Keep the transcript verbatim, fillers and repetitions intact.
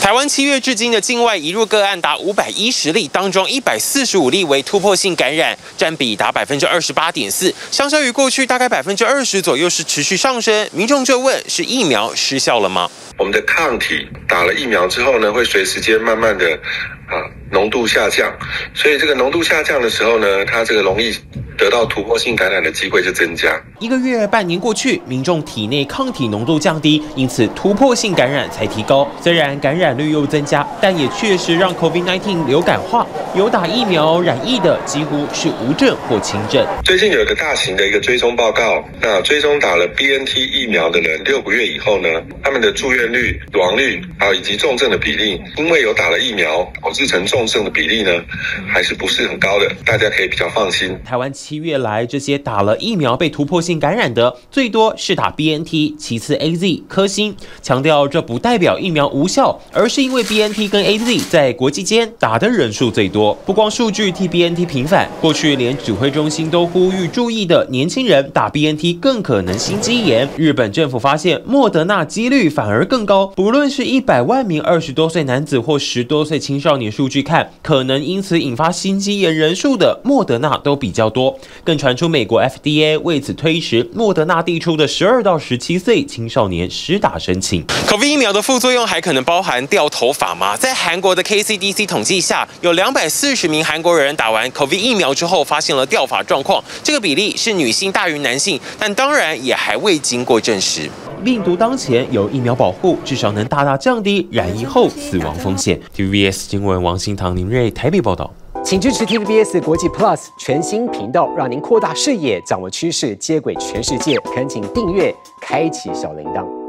台湾七月至今的境外移入个案达五百一十例，当中一百四十五例为突破性感染，占比达百分之二十八点四，相较于过去大概百分之二十左右是持续上升。民众就问：是疫苗失效了吗？ 我们的抗体打了疫苗之后呢，会随时间慢慢的啊浓度下降，所以这个浓度下降的时候呢，它这个容易得到突破性感染的机会就增加。 一个月、半年过去，民众体内抗体浓度降低，因此突破性感染才提高。虽然感染率又增加，但也确实让 COVID 十九 流感化。有打疫苗染疫的几乎是无症或轻症。 最近有一个大型的一个追踪报告，那追踪打了 B N T 疫苗的人六个月以后呢，他们的住院率、死亡率啊以及重症的比例，因为有打了疫苗导致成重症的比例呢，还是不是很高的，大家可以比较放心。 台湾七月来，这些打了疫苗被突破性感染的，最多是打 B N T， 其次 A Z、科兴。强调这不代表疫苗无效，而是因为 B N T 跟 A Z 在国际间打的人数最多。不光数据替 B N T 平反，过去连指挥中心都呼吁注意的年轻人打 B N T 更可能心肌炎。日本政府发现莫德纳几率反而更高，不论是一百万名二十多岁男子或十多岁青少年数据看，可能因此引发心肌炎人数的莫德纳都比较多。更传出美国 F D A 为此推迟莫德纳递出的十二到十七岁青少年施打申请。COVID 疫苗的副作用还可能包含掉头发吗？在韩国的 K C D C 统计下，有两百四十名韩国人打完 COVID 疫苗之后发现了掉发状况，这个比例是女性大于男性，但当然也还未经过证实。病毒当前有疫苗保护，至少能大大降低染疫后死亡风险。T V B S 新闻王新堂、林瑞台北报道。 请支持 T V B S 国际 Plus 全新频道，让您扩大视野，掌握趋势，接轨全世界。恳请订阅，开启小铃铛。